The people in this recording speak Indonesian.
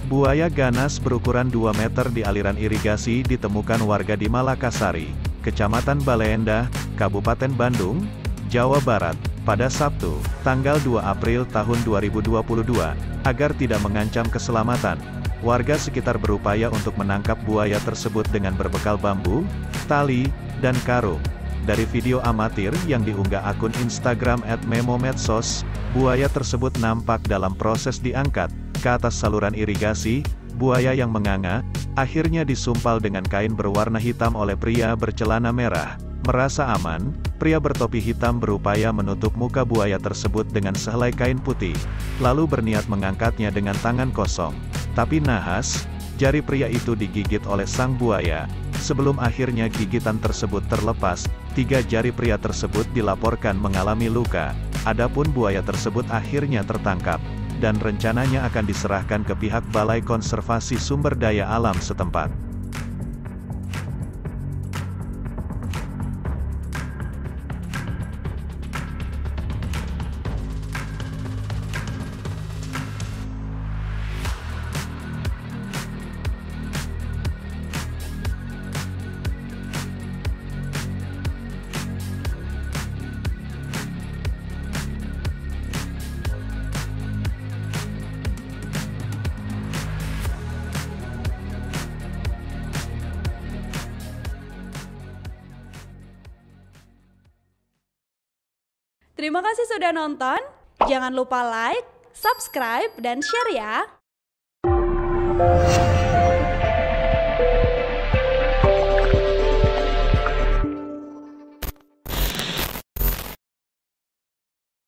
Buaya ganas berukuran 2 meter di aliran irigasi ditemukan warga di Malakasari, Kecamatan Baleendah, Kabupaten Bandung, Jawa Barat, pada Sabtu, tanggal 2 April tahun 2022. Agar tidak mengancam keselamatan, warga sekitar berupaya untuk menangkap buaya tersebut dengan berbekal bambu, tali, dan karung. Dari video amatir yang diunggah akun Instagram @memomedsos, buaya tersebut nampak dalam proses diangkat ke atas saluran irigasi. Buaya yang menganga, akhirnya disumpal dengan kain berwarna hitam oleh pria bercelana merah. Merasa aman, pria bertopi hitam berupaya menutup muka buaya tersebut dengan sehelai kain putih, lalu berniat mengangkatnya dengan tangan kosong. Tapi nahas, jari pria itu digigit oleh sang buaya. Sebelum akhirnya gigitan tersebut terlepas, 3 jari pria tersebut dilaporkan mengalami luka. Adapun buaya tersebut akhirnya tertangkap, dan rencananya akan diserahkan ke pihak Balai Konservasi Sumber Daya Alam setempat. Terima kasih sudah nonton. Jangan lupa like, subscribe, dan share ya.